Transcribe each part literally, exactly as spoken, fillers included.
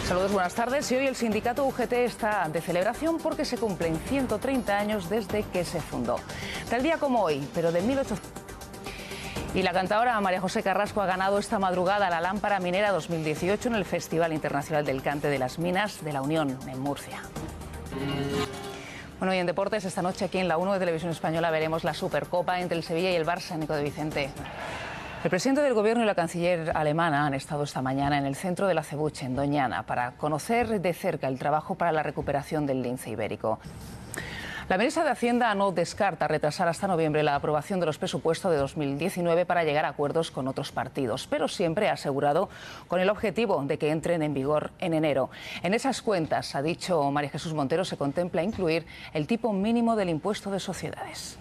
Saludos, buenas tardes. Y hoy el sindicato U G T está de celebración porque se cumplen ciento treinta años desde que se fundó. Tal día como hoy, pero de mil ochocientos... Y la cantadora María José Carrasco ha ganado esta madrugada la Lámpara Minera dos mil dieciocho en el Festival Internacional del Cante de las Minas de la Unión, en Murcia. Bueno, y en deportes, esta noche aquí en la uno de Televisión Española veremos la Supercopa entre el Sevilla y el Barça, Nico de Vicente. El presidente del Gobierno y la canciller alemana han estado esta mañana en el centro de la Cebuche, en Doñana, para conocer de cerca el trabajo para la recuperación del lince ibérico. La ministra de Hacienda no descarta retrasar hasta noviembre la aprobación de los presupuestos de dos mil diecinueve para llegar a acuerdos con otros partidos, pero siempre ha asegurado con el objetivo de que entren en vigor en enero. En esas cuentas, ha dicho María Jesús Montero, se contempla incluir el tipo mínimo del impuesto de sociedades.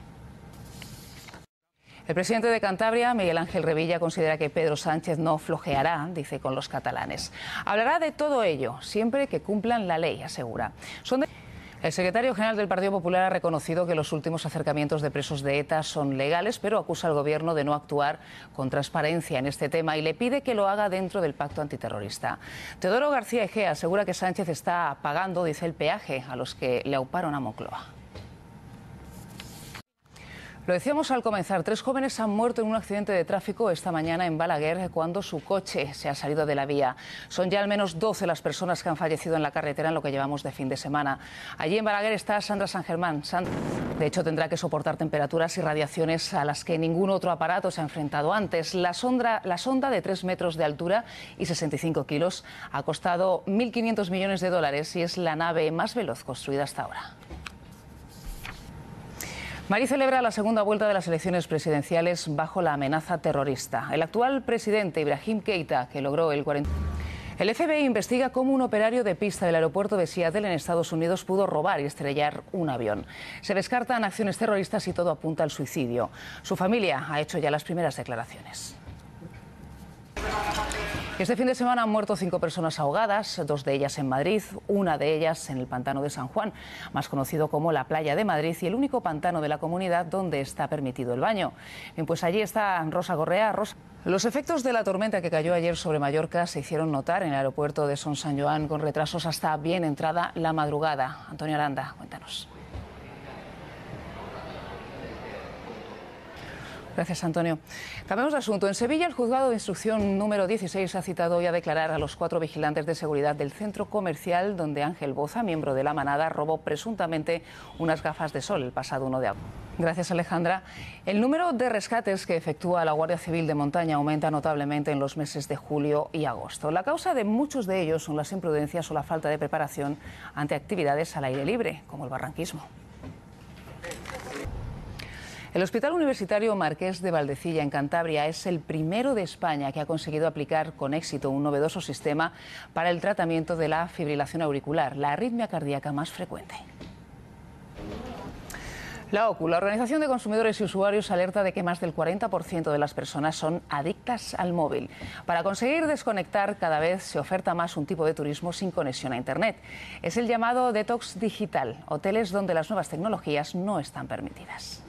El presidente de Cantabria, Miguel Ángel Revilla, considera que Pedro Sánchez no flojeará, dice, con los catalanes. Hablará de todo ello, siempre que cumplan la ley, asegura. Son de... El secretario general del Partido Popular ha reconocido que los últimos acercamientos de presos de ETA son legales, pero acusa al Gobierno de no actuar con transparencia en este tema y le pide que lo haga dentro del pacto antiterrorista. Teodoro García Egea asegura que Sánchez está pagando, dice, el peaje a los que le auparon a Moncloa. Lo decíamos al comenzar, tres jóvenes han muerto en un accidente de tráfico esta mañana en Balaguer cuando su coche se ha salido de la vía. Son ya al menos doce las personas que han fallecido en la carretera en lo que llevamos de fin de semana. Allí en Balaguer está Sandra San Germán. Sandra, de hecho, tendrá que soportar temperaturas y radiaciones a las que ningún otro aparato se ha enfrentado antes. La sonda, la sonda de tres metros de altura y sesenta y cinco kilos ha costado mil quinientos millones de dólares y es la nave más veloz construida hasta ahora. Mali celebra la segunda vuelta de las elecciones presidenciales bajo la amenaza terrorista. El actual presidente Ibrahim Keita, que logró el cuarenta... El F B I investiga cómo un operario de pista del aeropuerto de Seattle en Estados Unidos pudo robar y estrellar un avión. Se descartan acciones terroristas y todo apunta al suicidio. Su familia ha hecho ya las primeras declaraciones. Este fin de semana han muerto cinco personas ahogadas, dos de ellas en Madrid, una de ellas en el pantano de San Juan, más conocido como la Playa de Madrid y el único pantano de la comunidad donde está permitido el baño. Bien, pues allí está Rosa Gorrea. Rosa. Los efectos de la tormenta que cayó ayer sobre Mallorca se hicieron notar en el aeropuerto de Son Sant Joan con retrasos hasta bien entrada la madrugada. Antonio Aranda, cuéntanos. Gracias, Antonio. Cambiamos de asunto. En Sevilla, el juzgado de instrucción número dieciséis ha citado hoy a declarar a los cuatro vigilantes de seguridad del centro comercial donde Ángel Boza, miembro de la manada, robó presuntamente unas gafas de sol el pasado uno de agosto. Gracias, Alejandra. El número de rescates que efectúa la Guardia Civil de Montaña aumenta notablemente en los meses de julio y agosto. La causa de muchos de ellos son las imprudencias o la falta de preparación ante actividades al aire libre, como el barranquismo. El Hospital Universitario Marqués de Valdecilla, en Cantabria, es el primero de España que ha conseguido aplicar con éxito un novedoso sistema para el tratamiento de la fibrilación auricular, la arritmia cardíaca más frecuente. La O C U, la Organización de Consumidores y Usuarios, alerta de que más del cuarenta por ciento de las personas son adictas al móvil. Para conseguir desconectar, cada vez se oferta más un tipo de turismo sin conexión a Internet. Es el llamado detox digital, hoteles donde las nuevas tecnologías no están permitidas.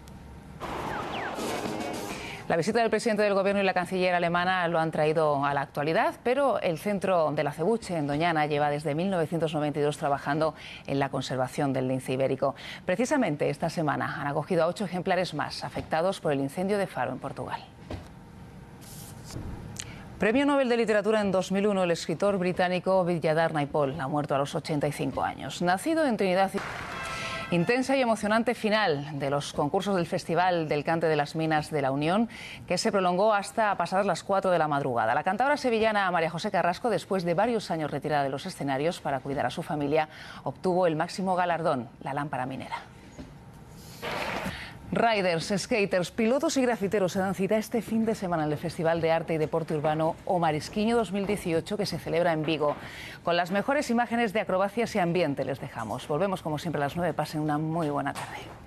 La visita del presidente del Gobierno y la canciller alemana lo han traído a la actualidad, pero el centro de la Cebuche, en Doñana, lleva desde mil novecientos noventa y dos trabajando en la conservación del lince ibérico. Precisamente esta semana han acogido a ocho ejemplares más afectados por el incendio de Faro, en Portugal. Premio Nobel de Literatura en dos mil uno, el escritor británico Vidyadhar Naipaul ha muerto a los ochenta y cinco años. Nacido en Trinidad... Intensa y emocionante final de los concursos del Festival del Cante de las Minas de la Unión, que se prolongó hasta pasadas las cuatro de la madrugada. La cantadora sevillana María José Carrasco, después de varios años retirada de los escenarios para cuidar a su familia, obtuvo el máximo galardón, la Lámpara Minera. Riders, skaters, pilotos y grafiteros se dan cita este fin de semana en el Festival de Arte y Deporte Urbano O Marisquiño dos mil dieciocho, que se celebra en Vigo. Con las mejores imágenes de acrobacias y ambiente les dejamos. Volvemos como siempre a las nueve. Pasen una muy buena tarde.